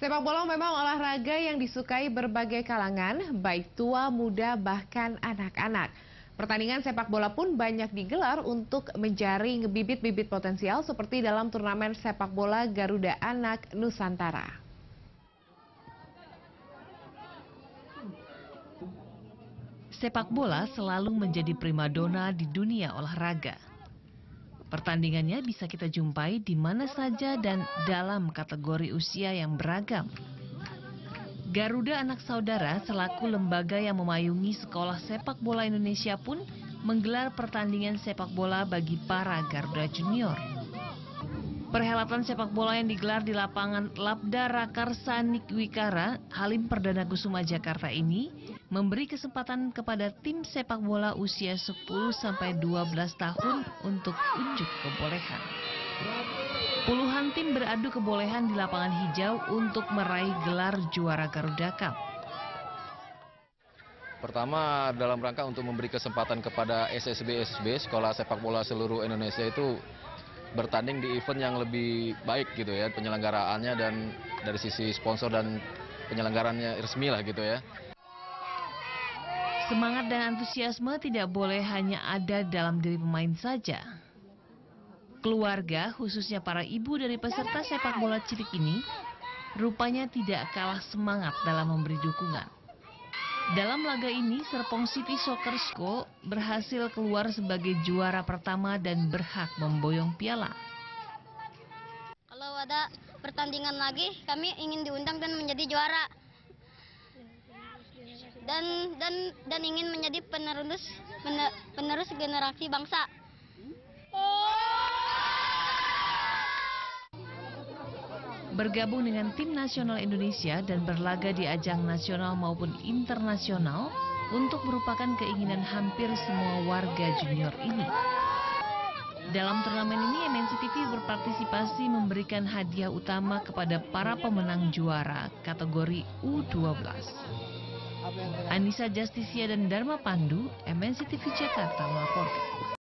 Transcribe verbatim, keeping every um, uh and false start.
Sepak bola memang olahraga yang disukai berbagai kalangan, baik tua, muda, bahkan anak-anak. Pertandingan sepak bola pun banyak digelar untuk menjaring bibit-bibit potensial seperti dalam turnamen sepak bola Garuda Anak Nusantara. Sepak bola selalu menjadi primadona di dunia olahraga. Pertandingannya bisa kita jumpai di mana saja dan dalam kategori usia yang beragam. Garuda Anak Saudara selaku lembaga yang memayungi sekolah sepak bola Indonesia pun menggelar pertandingan sepak bola bagi para Garuda Junior. Perhelatan sepak bola yang digelar di lapangan Labda Rakarsa Nikwikara, Halim Perdana Kusuma, Jakarta ini memberi kesempatan kepada tim sepak bola usia sepuluh sampai dua belas tahun untuk unjuk kebolehan. Puluhan tim beradu kebolehan di lapangan hijau untuk meraih gelar juara Garuda Cup. Pertama, dalam rangka untuk memberi kesempatan kepada S S B S S B, Sekolah Sepak Bola Seluruh Indonesia, itu bertanding di event yang lebih baik gitu ya, penyelenggaraannya dan dari sisi sponsor dan penyelenggarannya resmi lah gitu ya. Semangat dan antusiasme tidak boleh hanya ada dalam diri pemain saja. Keluarga, khususnya para ibu dari peserta sepak bola cilik ini, rupanya tidak kalah semangat dalam memberi dukungan. Dalam laga ini, Serpong City Soccer School berhasil keluar sebagai juara pertama dan berhak memboyong piala. Kalau ada pertandingan lagi, kami ingin diundang dan menjadi juara. Dan dan dan ingin menjadi penerus penerus generasi bangsa. Bergabung dengan tim nasional Indonesia dan berlaga di ajang nasional maupun internasional untuk merupakan keinginan hampir semua warga junior ini. Dalam turnamen ini, M N C T V berpartisipasi memberikan hadiah utama kepada para pemenang juara kategori U dua belas. Anissa Justisia dan Dharma Pandu, M N C T V Jakarta melaporkan.